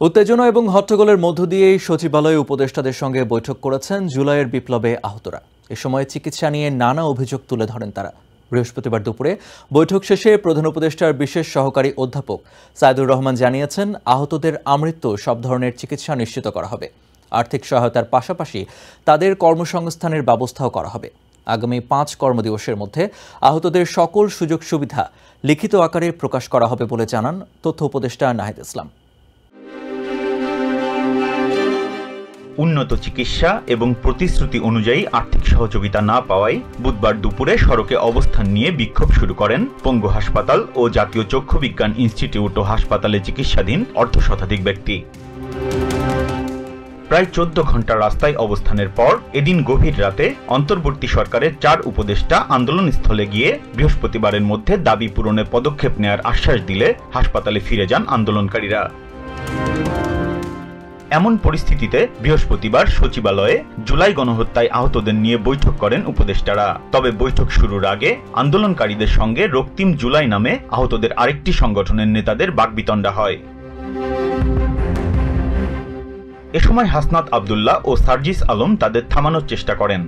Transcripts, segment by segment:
উত্তেজনা এবং হট্টগোলের মধ্য দিয়েই সচিবালয়ে উপদেষ্টাদের সঙ্গে বৈঠক করেছেন জুলাইয়ের বিপ্লবে আহতরা। এ সময় চিকিৎসা নিয়ে নানা অভিযোগ তুলে ধরেন তারা। বৃহস্পতিবার দুপুরে বৈঠক শেষে প্রধান উপদেষ্টার বিশেষ সহকারী অধ্যাপক সাইদুর রহমান জানিয়েছেন, আহতদের আমৃত্যু সব ধরনের চিকিৎসা নিশ্চিত করা হবে। আর্থিক সহায়তার পাশাপাশি তাদের কর্মসংস্থানের ব্যবস্থাও করা হবে। আগামী 5 কর্মদিবসের মধ্যে আহতদের সকল সুযোগ সুবিধা লিখিত আকারে প্রকাশ করা হবে বলে জানান তথ্য উপদেষ্টা নাহিদ ইসলাম। উন্নত চিকিৎসা এবং প্রতিশ্রুতি অনুযায়ী আর্থিক সহযোগিতা না পাওয়ায় বুধবার দুপুরে সড়কে অবস্থান নিয়ে বিক্ষোভ শুরু করেন পঙ্গু হাসপাতাল ও জাতীয় চক্ষু বিজ্ঞান ইনস্টিটিউট ও হাসপাতালে চিকিৎসাধীন অর্ধশতাধিক ব্যক্তি। প্রায় 14 ঘন্টা রাস্তায় অবস্থানের পর এদিন গভীর রাতে অন্তর্বর্তী সরকারের 4 উপদেষ্টা আন্দোলনস্থলে গিয়ে বৃহস্পতিবারের মধ্যে দাবি পূরণে পদক্ষেপ নেওয়ার আশ্বাস দিলে হাসপাতালে ফিরে যান আন্দোলনকারীরা। এমন পরিস্থিতিতে বৃহস্পতিবার সচিবালয়ে জুলাই গণহত্যায় আহতদের নিয়ে বৈঠক করেন উপদেষ্টারা। তবে বৈঠক শুরুর আগে আন্দোলনকারীদের সঙ্গে রক্তিম জুলাই নামে আহতদের আরেকটি সংগঠনের নেতাদের বাকবিতণ্ডা হয়। এ সময় হাসনাত আব্দুল্লাহ ও সার্জিস আলম তাদের থামানোর চেষ্টা করেন।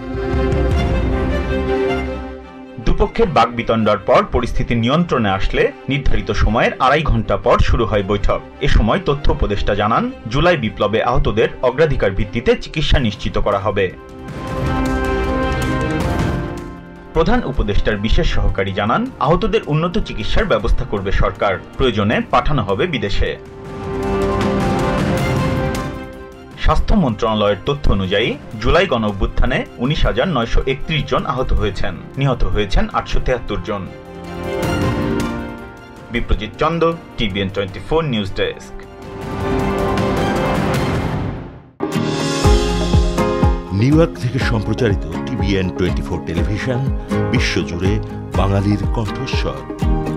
দুপক্ষের বাকবিতণ্ডার পর পরিস্থিতি নিয়ন্ত্রণে আসলে নির্ধারিত সময়ের 2.5 ঘন্টা পর শুরু হয় বৈঠক। এ সময় তথ্য উপদেষ্টা জানান, জুলাই বিপ্লবে আহতদের অগ্রাধিকার ভিত্তিতে চিকিৎসা নিশ্চিত করা হবে। প্রধান উপদেষ্টার বিশেষ সহকারী জানান, আহতদের উন্নত চিকিৎসার ব্যবস্থা করবে সরকার, প্রয়োজনে পাঠানো হবে বিদেশে। স্বাস্থ্য মন্ত্রণালয়ের তথ্য অনুযায়ী জুলাই গণঅভ্যুত্থানে 19,931 জন আহত হয়েছেন, নিহত হয়েছেন 873 জন। Biprojit Chanda, TVN 24 news desk. New York থেকে সম্প্রচারিত TVN 24 টেলিভিশন বিশ্বজুড়ে বাঙালির কণ্ঠস্বর।